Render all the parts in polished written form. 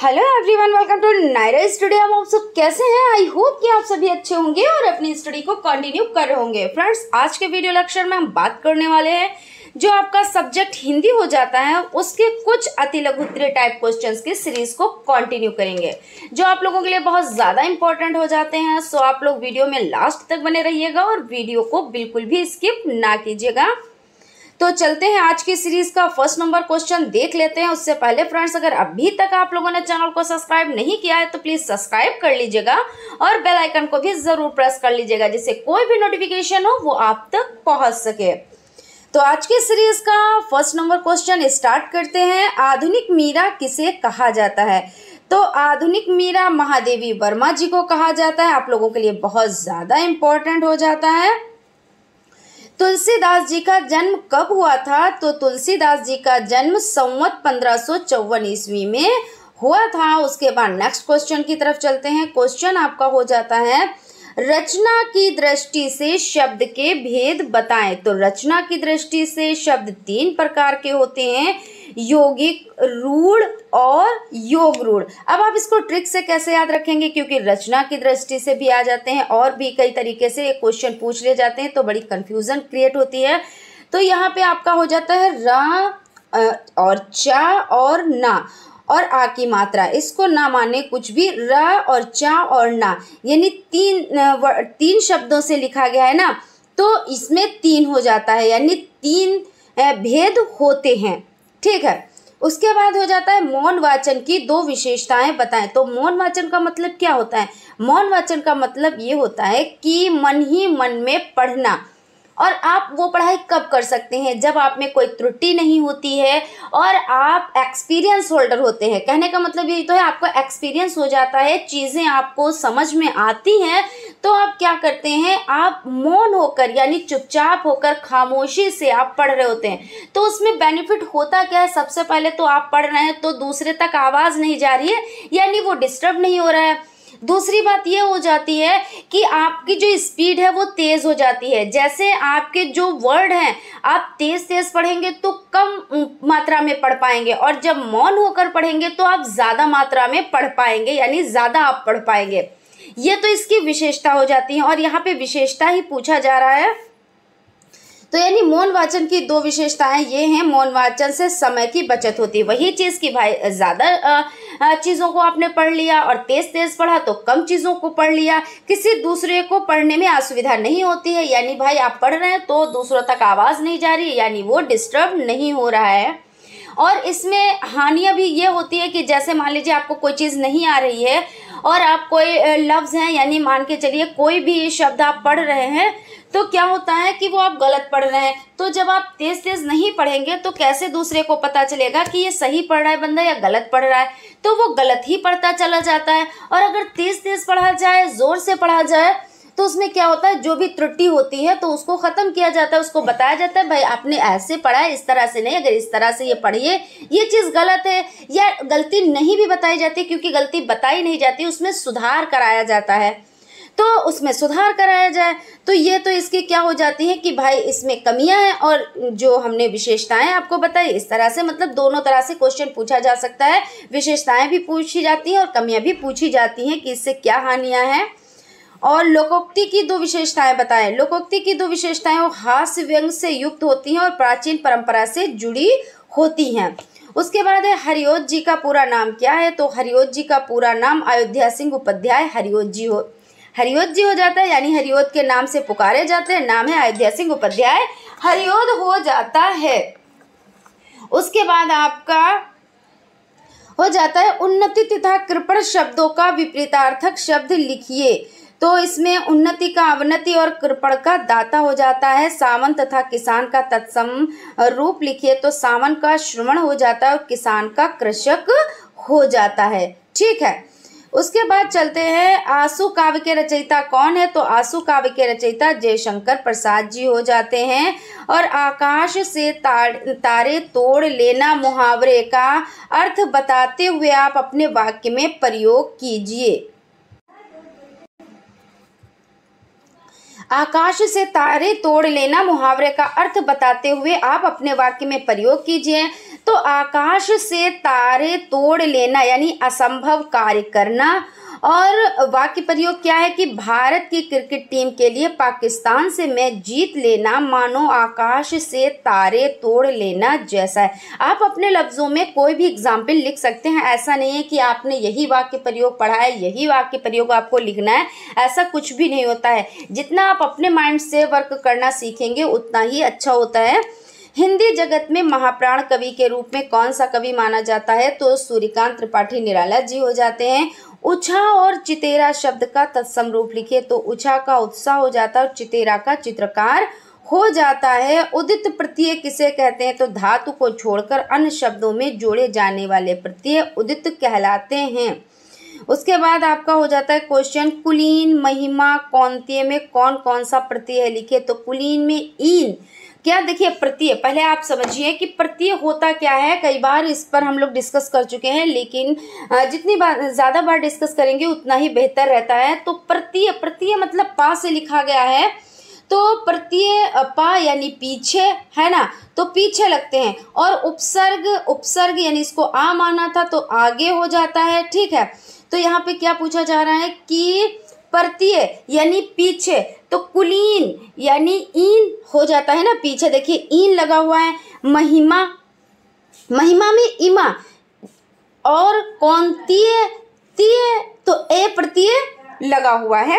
Hello everyone, welcome to Nayra study. आप सब कैसे हैं? आई होप कि आप सभी अच्छे होंगे और अपनी स्टडी को कंटिन्यू कर रहे होंगे। फ्रेंड्स, आज के वीडियो लेक्चर में हम बात करने वाले हैं जो आपका सब्जेक्ट हिंदी हो जाता है उसके कुछ अति लघु उत्तरीय टाइप क्वेश्चंस की सीरीज को कंटिन्यू करेंगे जो आप लोगों के लिए बहुत ज़्यादा इंपॉर्टेंट हो जाते हैं। सो आप लोग वीडियो में लास्ट तक बने रहिएगा और वीडियो को बिल्कुल भी स्किप ना कीजिएगा। तो चलते हैं आज की सीरीज का फर्स्ट नंबर क्वेश्चन देख लेते हैं। उससे पहले फ्रेंड्स, अगर अभी तक आप लोगों ने चैनल को सब्सक्राइब नहीं किया है तो प्लीज सब्सक्राइब कर लीजिएगा और बेल आइकन को भी जरूर प्रेस कर लीजिएगा जिससे कोई भी नोटिफिकेशन हो वो आप तक पहुंच सके। तो आज की सीरीज का फर्स्ट नंबर क्वेश्चन स्टार्ट करते हैं। आधुनिक मीरा किसे कहा जाता है? तो आधुनिक मीरा महादेवी वर्मा जी को कहा जाता है। आप लोगों के लिए बहुत ज्यादा इंपॉर्टेंट हो जाता है। तुलसीदास जी का जन्म कब हुआ था? तो तुलसीदास जी का जन्म संवत 1554 ईस्वी में हुआ था। उसके बाद नेक्स्ट क्वेश्चन की तरफ चलते हैं। क्वेश्चन आपका हो जाता है, रचना की दृष्टि से शब्द के भेद बताएं। तो रचना की दृष्टि से शब्द तीन प्रकार के होते हैं, यौगिक, रूढ़ और योग रूढ़। अब आप इसको ट्रिक से कैसे याद रखेंगे, क्योंकि रचना की दृष्टि से भी आ जाते हैं और भी कई तरीके से एक क्वेश्चन पूछ लिए जाते हैं तो बड़ी कंफ्यूजन क्रिएट होती है। तो यहाँ पे आपका हो जाता है रा और चा और ना और आ की मात्रा, इसको ना माने कुछ भी, र और चा और ना, यानी तीन शब्दों से लिखा गया है ना, तो इसमें तीन हो जाता है, यानी तीन भेद होते हैं। ठीक है। उसके बाद हो जाता है मौन वाचन की दो विशेषताएं बताएं। तो मौन वाचन का मतलब क्या होता है? मौन वाचन का मतलब ये होता है कि मन ही मन में पढ़ना। और आप वो पढ़ाई कब कर सकते हैं? जब आप में कोई त्रुटि नहीं होती है और आप एक्सपीरियंस होल्डर होते हैं। कहने का मतलब यही तो है, आपको एक्सपीरियंस हो जाता है, चीज़ें आपको समझ में आती हैं, तो आप क्या करते हैं, आप मौन होकर यानी चुपचाप होकर खामोशी से आप पढ़ रहे होते हैं। तो उसमें बेनिफिट होता क्या है? सबसे पहले तो आप पढ़ रहे हैं तो दूसरे तक आवाज़ नहीं जा रही है, यानी वो डिस्टर्ब नहीं हो रहा है। दूसरी बात ये हो जाती है कि आपकी जो स्पीड है वो तेज़ हो जाती है। जैसे आपके जो वर्ड हैं आप तेज़ तेज़ पढ़ेंगे तो कम मात्रा में पढ़ पाएंगे, और जब मौन होकर पढ़ेंगे तो आप ज़्यादा मात्रा में पढ़ पाएंगे, यानी ज़्यादा आप पढ़ पाएंगे। ये तो इसकी विशेषता हो जाती है और यहाँ पे विशेषता ही पूछा जा रहा है। तो यानी मौन वाचन की दो विशेषताएं ये हैं, मौन वाचन से समय की बचत होती है। वही चीज़ कि भाई ज़्यादा चीज़ों को आपने पढ़ लिया और तेज़ तेज़ पढ़ा तो कम चीज़ों को पढ़ लिया, किसी दूसरे को पढ़ने में असुविधा नहीं होती है, यानी भाई आप पढ़ रहे हैं तो दूसरों तक आवाज़ नहीं जा रही है, यानी वो डिस्टर्ब नहीं हो रहा है। और इसमें हानियाँ भी ये होती है कि जैसे मान लीजिए आपको कोई चीज़ नहीं आ रही है और आप कोई लफ्ज़ हैं, यानी मान के चलिए कोई भी शब्द आप पढ़ रहे हैं, तो क्या होता है कि वो आप गलत पढ़ रहे हैं। तो जब आप तेज़ तेज़ नहीं पढ़ेंगे तो कैसे दूसरे को पता चलेगा कि ये सही पढ़ रहा है बंदा या गलत पढ़ रहा है? तो वो गलत ही पढ़ता चला जाता है। और अगर तेज़ तेज़ पढ़ा जाए, ज़ोर से पढ़ा जाए, तो उसमें क्या होता है, जो भी त्रुटि होती है तो उसको ख़त्म किया जाता है, उसको बताया जाता है भाई आपने ऐसे पढ़ा है, इस तरह से नहीं, अगर इस तरह से ये पढ़िए, ये चीज़ गलत है। या गलती नहीं भी बताई जाती, क्योंकि गलती बताई नहीं जाती, उसमें सुधार कराया जाता है, तो उसमें सुधार कराया जाए। तो ये तो इसकी क्या हो जाती है कि भाई इसमें कमियां हैं और जो हमने विशेषताएं आपको बताई, इस तरह से मतलब दोनों तरह से क्वेश्चन पूछा जा सकता है। विशेषताएं भी पूछी जाती हैं और कमियां भी पूछी जाती हैं कि इससे क्या हानियां हैं। और लोकोक्ति की दो विशेषताएं बताएं। लोकोक्ति की दो विशेषताएं वो हास्य व्यंग से युक्त होती हैं और प्राचीन परंपरा से जुड़ी होती हैं। उसके बाद है हरिओत जी का पूरा नाम क्या है? तो हरिओत जी का पूरा नाम अयोध्या सिंह उपाध्याय हरिओत जी हो जाता है, यानी हरिओत के नाम से पुकारे जाते हैं। नाम है अयोध्या सिंह उपाध्याय हरिओत हो जाता है। उसके बाद आपका हो जाता है उन्नति तथा कृपण शब्दों का विपरीतार्थक शब्द लिखिए। तो इसमें उन्नति का अवनति और कृपण का दाता हो जाता है। सावन तथा किसान का तत्सम रूप लिखिए। तो सावन का श्रवण हो जाता है और किसान का कृषक हो जाता है। ठीक है। उसके बाद चलते हैं, आंसू काव्य के रचयिता कौन है? तो आंसू काव्य के रचयिता जयशंकर प्रसाद जी हो जाते हैं। और आकाश से तारे तोड़ लेना मुहावरे का अर्थ बताते हुए आप अपने वाक्य में प्रयोग कीजिए। आकाश से तारे तोड़ लेना मुहावरे का अर्थ बताते हुए आप अपने वाक्य में प्रयोग कीजिए। तो आकाश से तारे तोड़ लेना यानी असंभव कार्य करना। और वाक्य प्रयोग क्या है कि भारत की क्रिकेट टीम के लिए पाकिस्तान से मैच जीत लेना मानो आकाश से तारे तोड़ लेना जैसा है। आप अपने लफ्ज़ों में कोई भी एग्जाम्पल लिख सकते हैं, ऐसा नहीं है कि आपने यही वाक्य प्रयोग पढ़ा है, यही वाक्य प्रयोग आपको लिखना है, ऐसा कुछ भी नहीं होता है। जितना आप अपने माइंड से वर्क करना सीखेंगे उतना ही अच्छा होता है। हिंदी जगत में महाप्राण कवि के रूप में कौन सा कवि माना जाता है? तो सूर्यकांत त्रिपाठी निराला जी हो जाते हैं। उछा और चितेरा शब्द का तत्सम रूप लिखिए, तो उछा का उत्साह हो जाता है और चितेरा का चित्रकार हो जाता है। उदित प्रत्यय किसे कहते हैं? तो धातु को छोड़कर अन्य शब्दों में जोड़े जाने वाले प्रत्यय उदित कहलाते हैं। उसके बाद आपका हो जाता है क्वेश्चन, कुलीन महिमा कौंतेय में कौन कौन सा प्रत्यय है? लिखिए, तो कुलीन में ईन क्या, देखिए प्रत्यय पहले आप समझिए कि प्रत्यय होता क्या है। कई बार इस पर हम लोग डिस्कस कर चुके हैं, लेकिन जितनी बार ज़्यादा बार डिस्कस करेंगे उतना ही बेहतर रहता है। तो प्रत्यय, प्रत्यय मतलब पा से लिखा गया है, तो प्रत्यय पा यानी पीछे है ना, तो पीछे लगते हैं। और उपसर्ग, उपसर्ग यानी इसको आ माना था तो आगे हो जाता है, ठीक है। तो यहाँ पे क्या पूछा जा रहा है कि प्रत्यय यानी पीछे, तो कुलीन यानी ईन हो जाता है ना पीछे, देखिए ईन लगा हुआ है। महिमा, महिमा में इमा, और कौंतेय तीय तो ए प्रत्यय लगा हुआ है।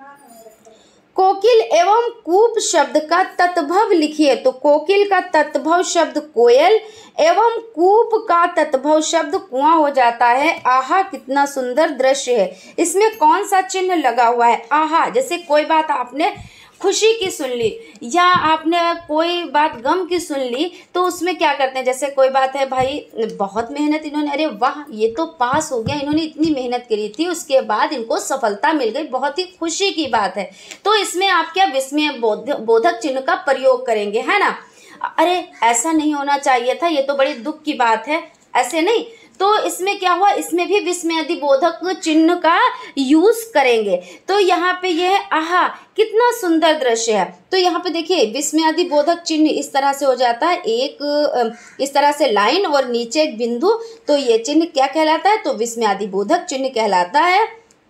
कोकिल एवं कूप शब्द का तत्भव लिखिए, तो कोकिल का तत्भव शब्द कोयल एवं कूप का तत्भव शब्द कुआं हो जाता है। आहा कितना सुंदर दृश्य है, इसमें कौन सा चिन्ह लगा हुआ है? आहा, जैसे कोई बात आपने खुशी की सुन ली या आपने कोई बात गम की सुन ली, तो उसमें क्या करते हैं, जैसे कोई बात है भाई बहुत मेहनत इन्होंने, अरे वाह ये तो पास हो गया, इन्होंने इतनी मेहनत करी थी, उसके बाद इनको सफलता मिल गई, बहुत ही खुशी की बात है। तो इसमें आप क्या विस्मय बोधक चिन्ह का प्रयोग करेंगे, है ना। अरे ऐसा नहीं होना चाहिए था, ये तो बड़ी दुख की बात है, ऐसे नहीं। तो इसमें क्या हुआ, इसमें भी विस्मयादि बोधक चिन्ह का यूज करेंगे। तो यहाँ पे ये है आहा कितना सुंदर दृश्य है, तो यहाँ पे देखिए विस्मयादि बोधक चिन्ह इस तरह से हो जाता है, एक इस तरह से लाइन और नीचे एक बिंदु, तो ये चिन्ह क्या कहलाता है? तो विस्मयादि बोधक चिन्ह कहलाता है।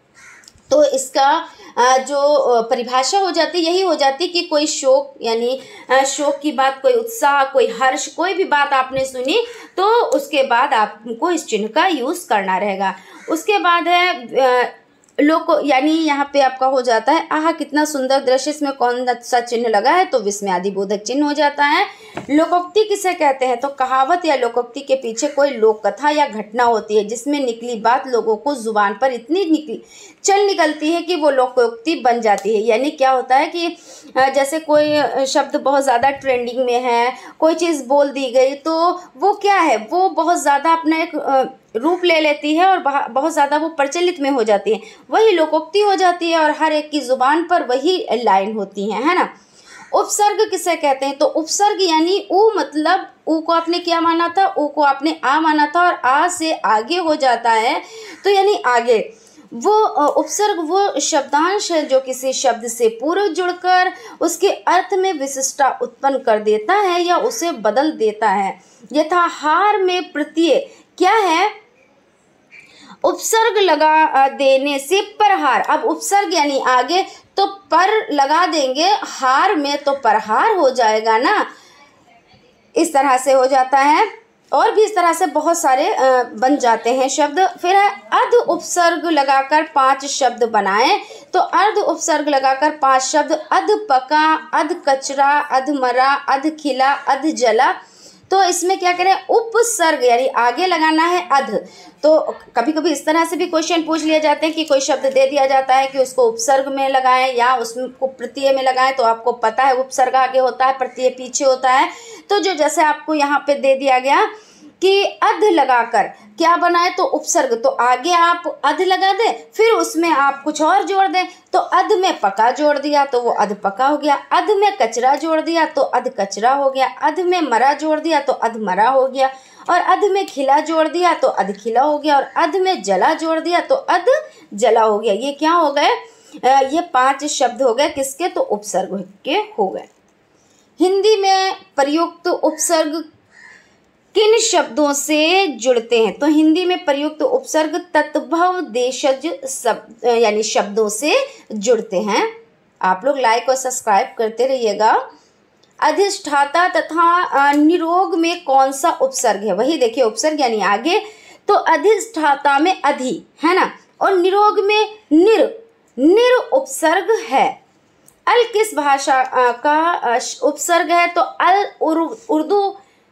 तो इसका जो परिभाषा हो जाती है यही हो जाती है कि कोई शोक यानी शोक की बात, कोई उत्साह, कोई हर्ष, कोई भी बात आपने सुनी तो उसके बाद आपको इस चिन्ह का यूज़ करना रहेगा। उसके बाद है लोको यानी यहाँ पे आपका हो जाता है आहा कितना सुंदर दृश्य, इसमें कौन सा चिन्ह लगा है? तो विस्मयादि बोधक चिन्ह हो जाता है। लोकोक्ति किसे कहते हैं? तो कहावत या लोकोक्ति के पीछे कोई लोक कथा या घटना होती है जिसमें निकली बात लोगों को जुबान पर इतनी निकलती है कि वो लोकोक्ति बन जाती है। यानी क्या होता है कि जैसे कोई शब्द बहुत ज़्यादा ट्रेंडिंग में है, कोई चीज़ बोल दी गई, तो वो क्या है, वो बहुत ज़्यादा अपना एक रूप ले लेती है और बहुत ज़्यादा वो प्रचलित में हो जाती है, वही लोकोक्ति हो जाती है और हर एक की ज़ुबान पर वही लाइन होती है ना। उपसर्ग किसे कहते हैं? तो उपसर्ग यानी ऊ, मतलब ऊ को आपने क्या माना था? ऊ को आपने आ माना था और आ से आगे हो जाता है, तो यानी आगे। वो उपसर्ग वो शब्दांश है जो किसी शब्द से पूर्व जुड़कर उसके अर्थ में विशिष्टता उत्पन्न कर देता है या उसे बदल देता है। यथा हार में प्रत्यय क्या है? उपसर्ग लगा देने से परहार। अब उपसर्ग यानी आगे, तो पर लगा देंगे, हार में तो परहार हो जाएगा ना, इस तरह से हो जाता है। और भी इस तरह से बहुत सारे बन जाते हैं शब्द। फिर है अर्ध उपसर्ग लगाकर 5 शब्द बनाएं, तो अर्ध उपसर्ग लगाकर 5 शब्द अध पका, अध कचरा, अध मरा, अध खिला, अध जला। तो इसमें क्या करें, उपसर्ग यानी आगे लगाना है अध। तो कभी कभी इस तरह से भी क्वेश्चन पूछ लिए जाते हैं कि कोई शब्द दे दिया जाता है कि उसको उपसर्ग में लगाएं या उसको प्रत्यय में लगाएं, तो आपको पता है उपसर्ग आगे होता है, प्रत्यय पीछे होता है। तो जो जैसे आपको यहाँ पे दे दिया गया कि अध लगाकर क्या बनाए, तो उपसर्ग, तो आगे आप अध लगा दें, फिर उसमें आप कुछ और जोड़ दें, तो अध में पका जोड़ दिया तो वो अध पका हो गया, अध में कचरा जोड़ दिया तो अध कचरा हो गया, अध में मरा जोड़ दिया तो अध मरा हो गया, और अध में खिला जोड़ दिया तो अध खिला हो गया, और अध में जला जोड़ दिया तो अध जला हो गया। ये क्या हो गए? ये 5 शब्द हो गए किसके? तो उपसर्ग के हो गए। हिंदी में प्रयुक्त उपसर्ग किन शब्दों से जुड़ते हैं? तो हिंदी में प्रयुक्त उपसर्ग तद्भव देशज शब्द यानी शब्दों से जुड़ते हैं। आप लोग लाइक और सब्सक्राइब करते रहिएगा। अधिष्ठाता तथा निरोग में कौन सा उपसर्ग है? वही देखिए उपसर्ग यानी आगे, तो अधिष्ठाता में अधि है ना, और निरोग में निर उपसर्ग है। अल किस भाषा का उपसर्ग है? तो अल उर्दू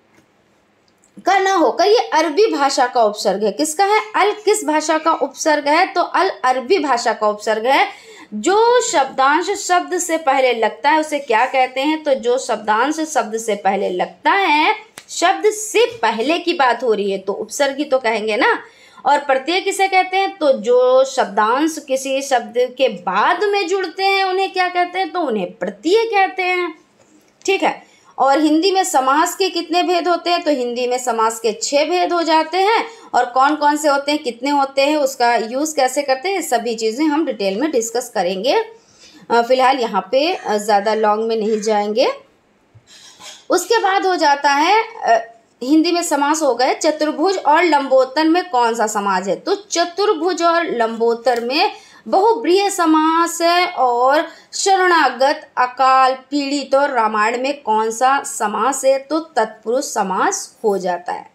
का ना होकर ये अरबी भाषा का उपसर्ग है। किसका है? अल किस भाषा का उपसर्ग है? तो अल अरबी भाषा का उपसर्ग है। जो शब्दांश शब्द से पहले लगता है उसे क्या कहते हैं? तो जो शब्दांश शब्द से पहले लगता है, शब्द से पहले की बात हो रही है तो उपसर्ग ही तो कहेंगे ना। और प्रत्यय किसे कहते हैं? तो जो शब्दांश किसी शब्द के बाद में जुड़ते हैं उन्हें क्या कहते हैं? तो उन्हें प्रत्यय कहते हैं। ठीक है। और हिंदी में समास के कितने भेद होते हैं? तो हिंदी में समास के 6 भेद हो जाते हैं। और कौन कौन से होते हैं, कितने होते हैं, उसका यूज़ कैसे करते हैं, सभी चीज़ें हम डिटेल में डिस्कस करेंगे। फिलहाल यहाँ पे ज़्यादा लॉन्ग में नहीं जाएंगे। उसके बाद हो जाता है हिंदी में समास हो गए। चतुर्भुज और लंबोत्तर में कौन सा समास है? तो चतुर्भुज और लंबोत्तर में बहुब्रीहि समास है। और शरणागत, अकाल, पीड़ित और रामायण में कौन सा समास है? तो तत्पुरुष समास हो जाता है।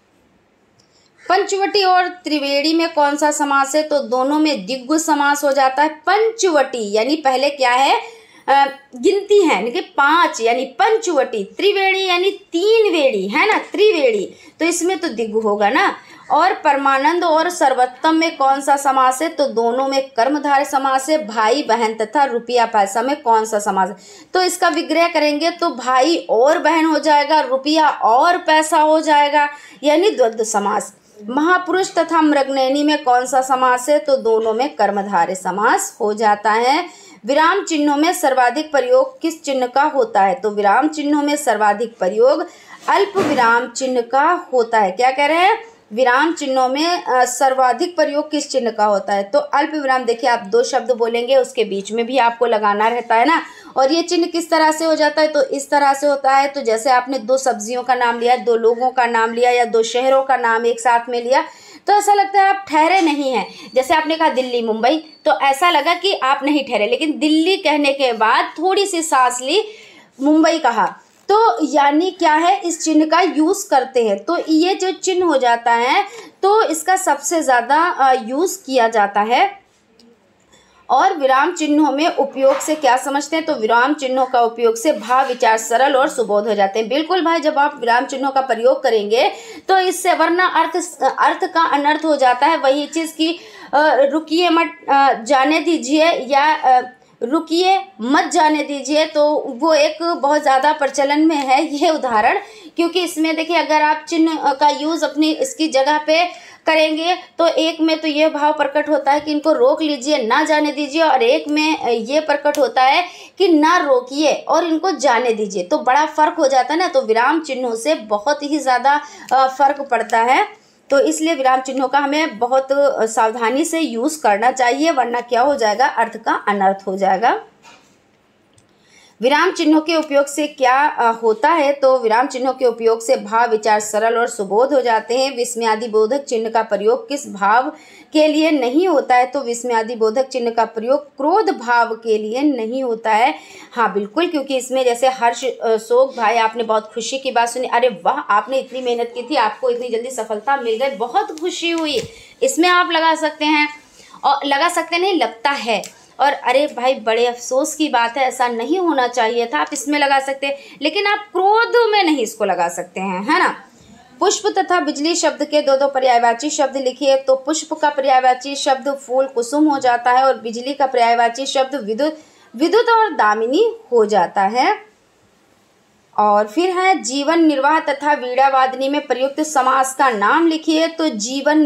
पंचवटी और त्रिवेणी में कौन सा समास है? तो दोनों में द्विगु समास हो जाता है। पंचवटी यानी पहले क्या है, गिनती है यानी कि 5 यानी पंचवटी, त्रिवेणी यानी 3 वेणी है ना, त्रिवेणी, तो इसमें तो द्विगु होगा ना। और परमानंद और सर्वोत्तम में कौन सा समास है? तो दोनों में कर्मधारय समास है। भाई बहन तथा रुपया पैसा में कौन सा समास है? तो इसका विग्रह करेंगे तो भाई और बहन हो जाएगा, रुपया और पैसा हो जाएगा, यानी द्वंद्व समास। महापुरुष तथा मृगनयनी में कौन सा समास है? तो दोनों में कर्मधारय समास हो जाता है। विराम चिन्हों में सर्वाधिक प्रयोग किस चिन्ह का होता है? तो विराम चिन्हों में सर्वाधिक प्रयोग अल्प विराम चिन्ह का होता है। क्या कह रहे हैं? विराम चिन्हों में सर्वाधिक प्रयोग किस चिन्ह का होता है? तो अल्प विराम। देखिए आप 2 शब्द बोलेंगे उसके बीच में भी आपको लगाना रहता है ना। और ये चिन्ह किस तरह से हो जाता है? तो इस तरह से होता है। तो जैसे आपने 2 सब्जियों का नाम लिया, 2 लोगों का नाम लिया या 2 शहरों का नाम एक साथ में लिया, तो ऐसा लगता है आप ठहरे नहीं हैं। जैसे आपने कहा दिल्ली मुंबई, तो ऐसा लगा कि आप नहीं ठहरे, लेकिन दिल्ली कहने के बाद थोड़ी सी सांस ली, मुंबई कहा, तो यानी क्या है, इस चिन्ह का यूज़ करते हैं। तो ये जो चिन्ह हो जाता है तो इसका सबसे ज़्यादा यूज़ किया जाता है। और विराम चिन्हों में उपयोग से क्या समझते हैं? तो विराम चिन्हों का उपयोग से भाव विचार सरल और सुबोध हो जाते हैं। बिल्कुल भाई, जब आप विराम चिन्हों का प्रयोग करेंगे तो इससे वरना अर्थ का अनर्थ हो जाता है। वही चीज़ की रुकिए मत जाने दीजिए या रुकिए मत जाने दीजिए, तो वो एक बहुत ज़्यादा प्रचलन में है ये उदाहरण। क्योंकि इसमें देखिए अगर आप चिन्ह का यूज़ अपनी इसकी जगह पे करेंगे तो एक में तो ये भाव प्रकट होता है कि इनको रोक लीजिए, ना जाने दीजिए, और एक में ये प्रकट होता है कि ना रोकिए और इनको जाने दीजिए। तो बड़ा फ़र्क हो जाता है ना। तो विराम चिन्हों से बहुत ही ज़्यादा फ़र्क पड़ता है। तो इसलिए विराम चिन्हों का हमें बहुत सावधानी से यूज़ करना चाहिए, वरना क्या हो जाएगा, अर्थ का अनर्थ हो जाएगा। विराम चिन्हों के उपयोग से क्या होता है? तो विराम चिन्हों के उपयोग से भाव विचार सरल और सुबोध हो जाते हैं। विस्मयादि बोधक चिन्ह का प्रयोग किस भाव के लिए नहीं होता है? तो विस्मयादि बोधक चिन्ह का प्रयोग क्रोध भाव के लिए नहीं होता है। हाँ बिल्कुल, क्योंकि इसमें जैसे हर्ष, शोक, भाई आपने बहुत खुशी की बात सुनी, अरे वाह आपने इतनी मेहनत की थी, आपको इतनी जल्दी सफलता मिल गई, बहुत खुशी हुई, इसमें आप लगा सकते हैं। और लगा सकते नहीं, लगता है। और अरे भाई बड़े अफसोस की बात है, ऐसा नहीं होना चाहिए था, आप इसमें लगा सकते हैं। लेकिन आप क्रोध में नहीं इसको लगा सकते हैं, है ना। पुष्प तथा बिजली शब्द के 2 पर्यायवाची शब्द लिखिए। तो पुष्प का पर्यायवाची शब्द फूल कुसुम हो जाता है और बिजली का पर्यायवाची शब्द विद्युत और दामिनी हो जाता है। और फिर है जीवन निर्वाह तथा वीणावादिनी में प्रयुक्त समास का नाम लिखिए। तो जीवन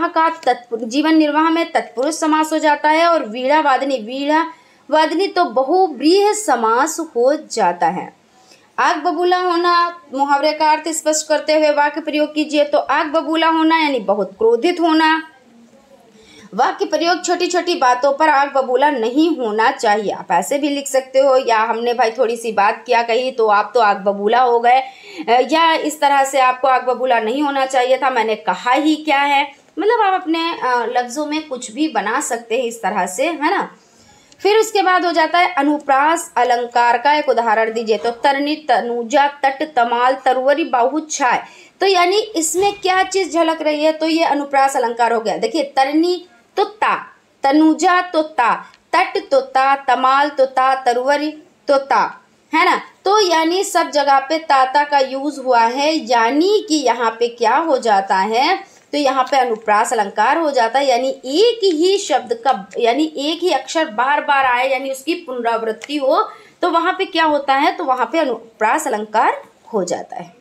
निर्वाह में तत्पुरुष समास हो जाता है और वीणावादिनी तो बहुव्रीहि समास हो जाता है। आग बबूला होना, मुहावरे का अर्थ स्पष्ट करते हुए वाक्य प्रयोग कीजिए। तो आग बबूला होना यानी बहुत क्रोधित होना। वाक्य प्रयोग छोटी छोटी बातों पर आग बबूला नहीं होना चाहिए। आप ऐसे भी लिख सकते हो, या हमने भाई थोड़ी सी बात क्या कही तो आप तो आग बबूला हो गए, या इस तरह से आपको आग बबूला नहीं होना चाहिए था, मैंने कहा ही क्या है। मतलब आप अपने लफ्ज़ों में कुछ भी बना सकते हैं इस तरह से, है ना। फिर उसके बाद हो जाता है अनुप्रास अलंकार का एक उदाहरण दीजिए। तो तरनी, तनुजा, तट, तमाल, तरुवरी, बाहु, छाय, तो यानी इसमें क्या चीज झलक रही है, तो ये अनुप्रास अलंकार हो गया। देखिए तरनी तो ता, तनुजा तो ता, तट तो ता, तमाल तो ता, तरुवरी तो ता, है ना। तो यानी सब जगह पे ताता का यूज हुआ है, यानी कि यहाँ पे क्या हो जाता है, तो यहाँ पे अनुप्रास अलंकार हो जाता है। यानी एक ही शब्द का, यानी एक ही अक्षर बार बार आए, यानी उसकी पुनरावृत्ति हो, तो वहाँ पे क्या होता है, तो वहाँ पे अनुप्रास अलंकार हो जाता है।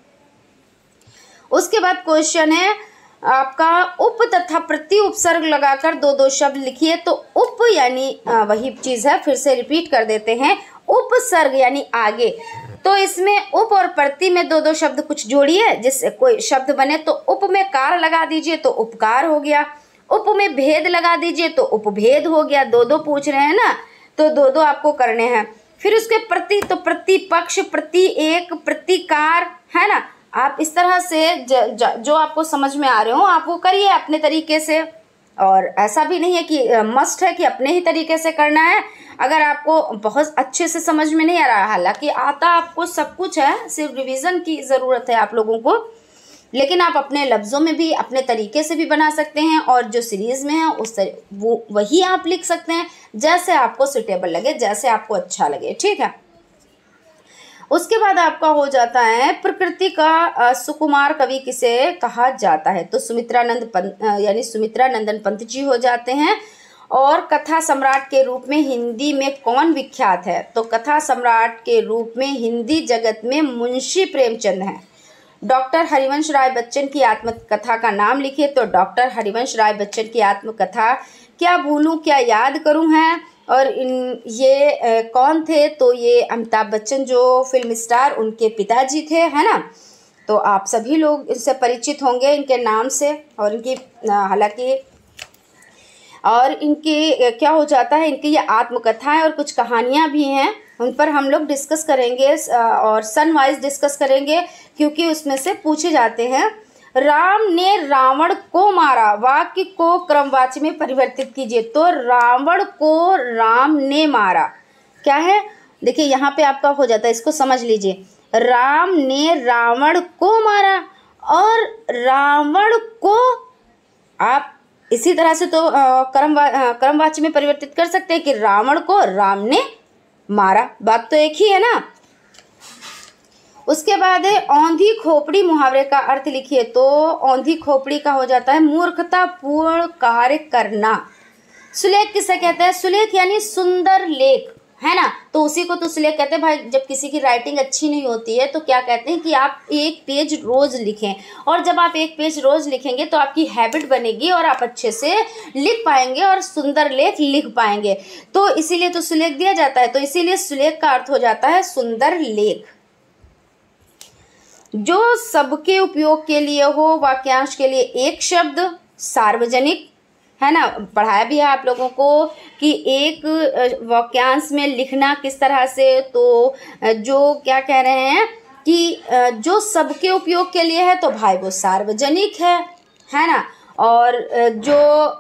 उसके बाद क्वेश्चन है आपका, उप तथा प्रति उपसर्ग लगाकर दो दो शब्द लिखिए। तो उप यानी वही चीज है, फिर से रिपीट कर देते हैं, उपसर्ग यानी आगे। तो इसमें उप और प्रति में दो दो शब्द कुछ जोड़िए जिससे कोई शब्द बने। तो उप में कार लगा दीजिए तो उपकार हो गया, उप में भेद लगा दीजिए तो उपभेद हो गया। दो दो पूछ रहे हैं ना, तो दो दो आपको करने हैं। फिर उसके प्रति, तो प्रतिपक्ष, प्रति एक, प्रतिकार, है ना। आप इस तरह से जो आपको समझ में आ रहे हो आप वो करिए अपने तरीके से, और ऐसा भी नहीं है कि मस्ट है कि अपने ही तरीके से करना है। अगर आपको बहुत अच्छे से समझ में नहीं आ रहा, हालांकि आता आपको सब कुछ है, सिर्फ रिवीजन की ज़रूरत है आप लोगों को, लेकिन आप अपने लफ्ज़ों में भी अपने तरीके से भी बना सकते हैं, और जो सीरीज़ में है उस वो वही आप लिख सकते हैं जैसे आपको सुटेबल लगे, जैसे आपको अच्छा लगे, ठीक है। उसके बाद आपका हो जाता है प्रकृति का सुकुमार कवि किसे कहा जाता है। तो सुमित्रानंद पंत यानी सुमित्रानंदन पंत जी हो जाते हैं। और कथा सम्राट के रूप में हिंदी में कौन विख्यात है, तो कथा सम्राट के रूप में हिंदी जगत में मुंशी प्रेमचंद हैं। डॉक्टर हरिवंश राय बच्चन की आत्मकथा का नाम लिखिए। तो डॉक्टर हरिवंश राय बच्चन की आत्मकथा क्या भूलूं क्या याद करूं है। और ये कौन थे, तो ये अमिताभ बच्चन जो फिल्म स्टार, उनके पिताजी थे, है ना। तो आप सभी लोग इनसे परिचित होंगे इनके नाम से, और इनकी हालांकि और इनकी क्या हो जाता है, इनकी ये आत्मकथाएं और कुछ कहानियां भी हैं, उन पर हम लोग डिस्कस करेंगे और सन वाइज डिस्कस करेंगे, क्योंकि उसमें से पूछे जाते हैं। राम ने रावण को मारा, वाक्य को क्रमवाची में परिवर्तित कीजिए। तो रावण को राम ने मारा क्या है, देखिए यहाँ पे आपका हो जाता है, इसको समझ लीजिए। राम ने रावण को मारा, और रावण को आप इसी तरह से तो क्रमवाची में परिवर्तित कर सकते हैं कि रावण को राम ने मारा, बात तो एक ही है ना। उसके बाद है औंधी खोपड़ी मुहावरे का अर्थ लिखिए। तो औंधी खोपड़ी का हो जाता है मूर्खतापूर्ण कार्य करना। सुलेख किसे कहते हैं, सुलेख यानी सुंदर लेख, है ना। तो उसी को तो सुलेख कहते हैं भाई। जब किसी की राइटिंग अच्छी नहीं होती है तो क्या कहते हैं कि आप एक पेज रोज लिखें, और जब आप एक पेज रोज लिखेंगे तो आपकी हैबिट बनेगी और आप अच्छे से लिख पाएंगे और सुंदर लेख लिख पाएंगे। तो इसीलिए तो सुलेख दिया जाता है। तो इसीलिए सुलेख का अर्थ हो जाता है सुंदर लेख। जो सबके उपयोग के लिए हो, वाक्यांश के लिए एक शब्द, सार्वजनिक, है ना। पढ़ाया भी है आप लोगों को कि एक वाक्यांश में लिखना किस तरह से। तो जो क्या कह रहे हैं कि जो सबके उपयोग के लिए है तो भाई वो सार्वजनिक है ना। और जो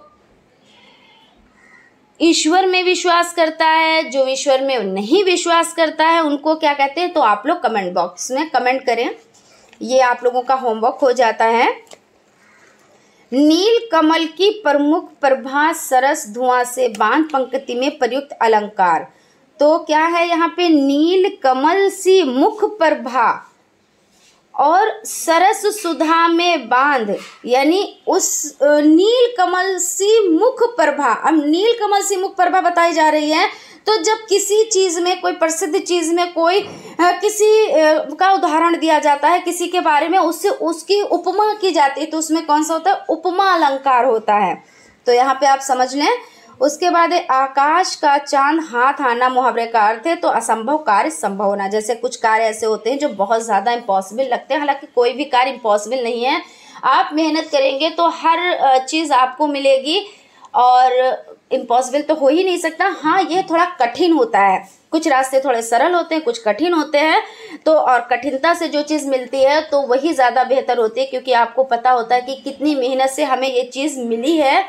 ईश्वर में विश्वास करता है, जो ईश्वर में नहीं विश्वास करता है, उनको क्या कहते हैं, तो आप लोग कमेंट बॉक्स में कमेंट करें। ये आप लोगों का होमवर्क हो जाता है। नील कमल की प्रमुख प्रभा सरस धुआं से बांध पंक्ति में प्रयुक्त अलंकार। तो क्या है यहाँ पे, नील कमल सी मुख प्रभा और सरस सुधा में बांध, यानी उस नील कमल सी मुख प्रभा। अब नील कमल सी मुख प्रभा बताई जा रही है। तो जब किसी चीज़ में, कोई प्रसिद्ध चीज़ में कोई किसी का उदाहरण दिया जाता है, किसी के बारे में उससे उसकी उपमा की जाती है, तो उसमें कौन सा होता है, उपमा अलंकार होता है। तो यहाँ पे आप समझ लें। उसके बाद आकाश का चांद हाथ आना मुहावरे का अर्थ है तो असंभव कार्य संभव होना। जैसे कुछ कार्य ऐसे होते हैं जो बहुत ज़्यादा इम्पॉसिबल लगते हैं, हालांकि कोई भी कार्य इम्पॉसिबल नहीं है। आप मेहनत करेंगे तो हर चीज़ आपको मिलेगी। और इम्पॉसिबल तो हो ही नहीं सकता। हाँ, ये थोड़ा कठिन होता है, कुछ रास्ते थोड़े सरल होते हैं, कुछ कठिन होते हैं। तो और कठिनता से जो चीज़ मिलती है तो वही ज़्यादा बेहतर होती है, क्योंकि आपको पता होता है कि कितनी मेहनत से हमें ये चीज़ मिली है।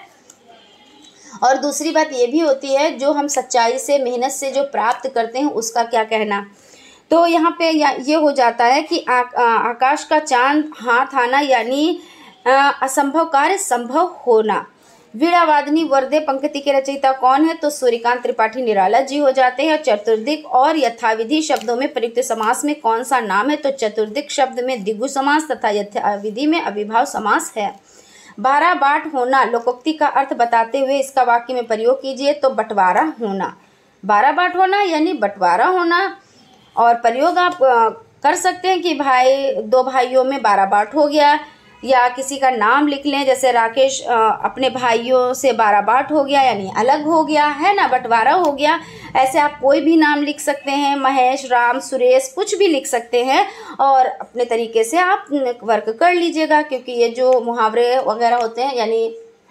और दूसरी बात ये भी होती है, जो हम सच्चाई से मेहनत से जो प्राप्त करते हैं उसका क्या कहना। तो यहाँ पे ये हो जाता है कि आकाश का चांद हाथ आना, यानी असंभव कार्य संभव होना। वीणावादिनी वर्दे पंक्ति के रचयिता कौन है? तो सूर्यकांत त्रिपाठी निराला जी हो जाते हैं। चतुर्दिक और यथाविधि शब्दों में प्रयुक्त समास में कौन सा नाम है? तो चतुर्दिक शब्द में द्विगु समास तथा यथाविधि में अविभाव समास है। 12 बाट होना लोकोक्ति का अर्थ बताते हुए इसका वाक्य में प्रयोग कीजिए। तो बंटवारा होना, 12 बाट होना यानी बंटवारा होना। और प्रयोग आप कर सकते हैं कि भाई 2 भाइयों में 12 बाट हो गया, या किसी का नाम लिख लें, जैसे राकेश अपने भाइयों से 12 बाट हो गया यानी अलग हो गया, है ना, बंटवारा हो गया। ऐसे आप कोई भी नाम लिख सकते हैं, महेश, राम, सुरेश, कुछ भी लिख सकते हैं और अपने तरीके से आप वर्क कर लीजिएगा, क्योंकि ये जो मुहावरे वगैरह होते हैं यानी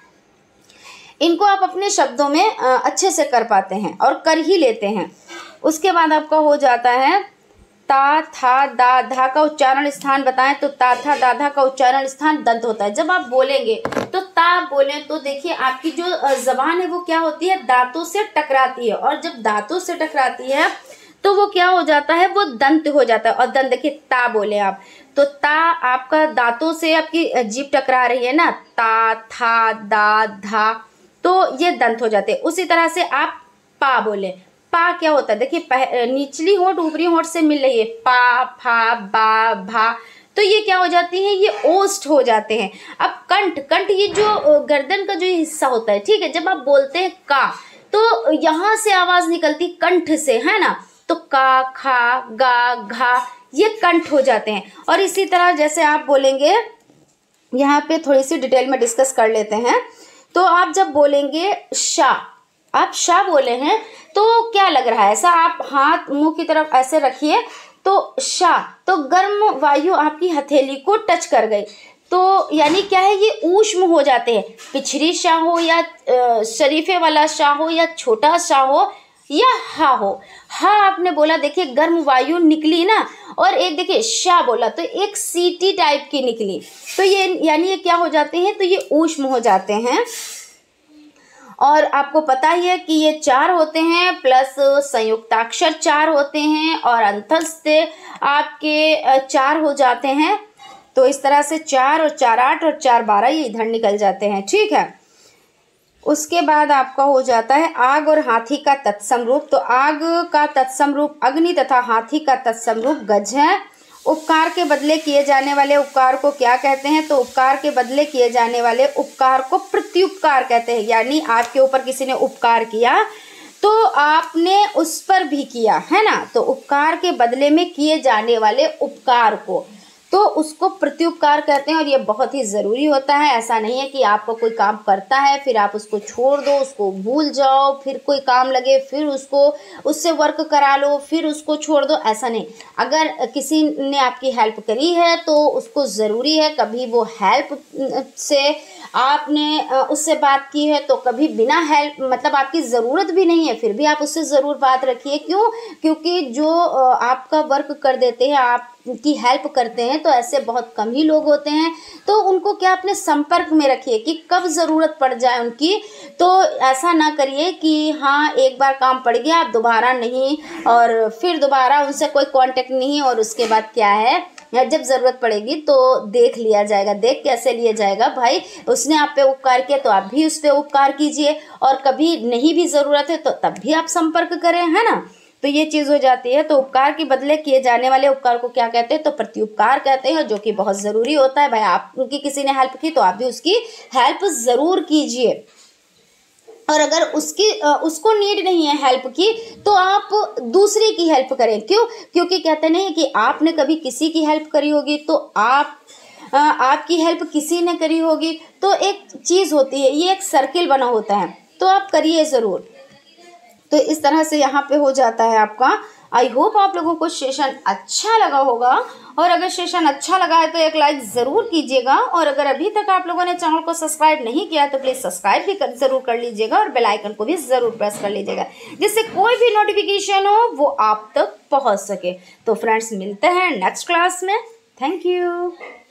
इनको आप अपने शब्दों में अच्छे से कर पाते हैं और कर ही लेते हैं। उसके बाद आपका हो जाता है ता, था, दा, धा का उच्चारण स्थान बताएं। तो ता, था, दा, धा का उच्चारण स्थान दंत होता है। जब आप बोलेंगे तो ता बोलें तो देखिए आपकी जो जबान है वो क्या होती है, दांतों से टकराती है, और जब दांतों से टकराती है तो वो क्या हो जाता है, वो दंत हो जाता है। और दंत देखिए, ता बोले आप तो ता आपका दांतों से आपकी जीभ टकरा रही है ना, ता, था, दा, धा, तो ये दंत हो जाते हैं। उसी तरह से आप पा बोले, पा क्या होता है, देखिए निचली होंठ ऊपरी होंठ से मिल रही है, पा, फा, बा, भा, तो ये क्या हो जाती है, ये ओष्ठ हो जाते हैं। अब कंठ, कंठ ये जो गर्दन का जो हिस्सा होता है, ठीक है, जब आप बोलते हैं का तो यहाँ से आवाज निकलती कंठ से, है ना, तो का, खा, गा, घा, ये कंठ हो जाते हैं। और इसी तरह जैसे आप बोलेंगे, यहाँ पे थोड़ी सी डिटेल में डिस्कस कर लेते हैं। तो आप जब बोलेंगे शा, आप शा बोले हैं तो क्या लग रहा है, ऐसा आप हाथ मुंह की तरफ ऐसे रखिए तो शा, तो गर्म वायु आपकी हथेली को टच कर गई, तो यानी क्या है, ये ऊष्म हो जाते हैं। पिछड़ी शाह हो या शरीफे वाला शाह हो या छोटा शाह हो या हा हो, हा आपने बोला, देखिए गर्म वायु निकली ना, और एक देखिए शाह बोला तो एक सीटी टाइप की निकली, तो ये यानी ये क्या हो जाते हैं, तो ये ऊष्म हो जाते हैं। और आपको पता ही है कि ये 4 होते हैं, प्लस संयुक्ताक्षर 4 होते हैं, और अंतस्थ आपके 4 हो जाते हैं। तो इस तरह से 4 और 4 8 और 4 12 ये इधर निकल जाते हैं, ठीक है। उसके बाद आपका हो जाता है आग और हाथी का तत्सम रूप। तो आग का तत्सम रूप अग्नि तथा हाथी का तत्सम रूप गज है। उपकार के बदले किए जाने वाले उपकार को क्या कहते हैं? तो उपकार के बदले किए जाने वाले उपकार को प्रत्युपकार कहते हैं। यानी आपके ऊपर किसी ने उपकार किया तो आपने उस पर भी किया, है ना, तो उपकार के बदले में किए जाने वाले उपकार को तो उसको प्रत्युपकार कहते हैं। और ये बहुत ही ज़रूरी होता है। ऐसा नहीं है कि आपको कोई काम करता है फिर आप उसको छोड़ दो, उसको भूल जाओ, फिर कोई काम लगे फिर उसको उससे वर्क करा लो, फिर उसको छोड़ दो, ऐसा नहीं। अगर किसी ने आपकी हेल्प करी है तो उसको ज़रूरी है, कभी वो हेल्प से आपने उससे बात की है तो कभी बिना हेल्प मतलब आपकी ज़रूरत भी नहीं है फिर भी आप उससे ज़रूर बात रखिए। क्यों? क्योंकि जो आपका वर्क कर देते हैं, आप की हेल्प करते हैं, तो ऐसे बहुत कम ही लोग होते हैं। तो उनको क्या अपने संपर्क में रखिए कि कब ज़रूरत पड़ जाए उनकी, तो ऐसा ना करिए कि हाँ एक बार काम पड़ गया आप दोबारा नहीं, और फिर दोबारा उनसे कोई कांटेक्ट नहीं, और उसके बाद क्या है जब ज़रूरत पड़ेगी तो देख लिया जाएगा। देख कैसे लिया जाएगा भाई, उसने आप पे उपकार किया तो आप भी उस पर उपकार कीजिए, और कभी नहीं भी ज़रूरत है तो तब भी आप संपर्क करें, है ना। तो ये चीज़ हो जाती है। तो उपकार के बदले किए जाने वाले उपकार को क्या कहते हैं? तो प्रत्युपकार कहते हैं, जो कि बहुत ज़रूरी होता है। भाई आपकी किसी ने हेल्प की तो आप भी उसकी हेल्प ज़रूर कीजिए, और अगर उसको नीड नहीं है हेल्प की तो आप दूसरे की हेल्प करें। क्यों? क्योंकि कहते नहीं कि आपने कभी किसी की हेल्प करी होगी तो आपकी हेल्प किसी ने करी होगी, तो एक चीज़ होती है, ये एक सर्किल बना होता है, तो आप करिए ज़रूर। तो इस तरह से यहाँ पे हो जाता है आपका। आई होप आप लोगों को सेशन अच्छा लगा होगा, और अगर सेशन अच्छा लगा है तो एक लाइक ज़रूर कीजिएगा, और अगर अभी तक आप लोगों ने चैनल को सब्सक्राइब नहीं किया तो प्लीज़ सब्सक्राइब भी ज़रूर कर लीजिएगा और बेल आइकन को भी ज़रूर प्रेस कर लीजिएगा, जिससे कोई भी नोटिफिकेशन हो वो आप तक पहुंच सके। तो फ्रेंड्स, मिलते हैं नेक्स्ट क्लास में। Thank you.